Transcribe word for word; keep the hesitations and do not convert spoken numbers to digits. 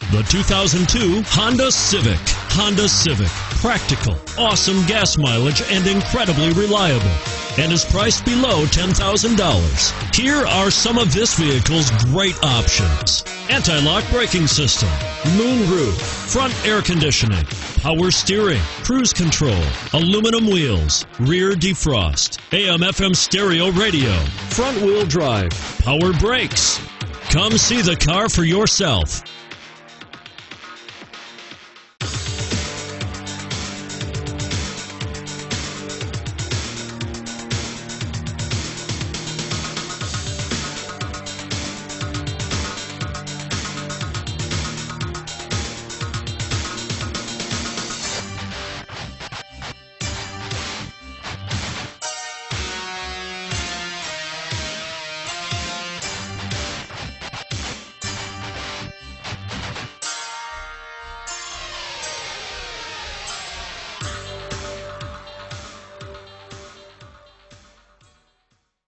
The two thousand two Honda Civic. Honda Civic. Practical, awesome gas mileage, and incredibly reliable. And is priced below ten thousand dollars. Here are some of this vehicle's great options: anti-lock braking system, moon roof, front air conditioning, power steering, cruise control, aluminum wheels, rear defrost, A M F M stereo radio, front wheel drive, power brakes. Come see the car for yourself.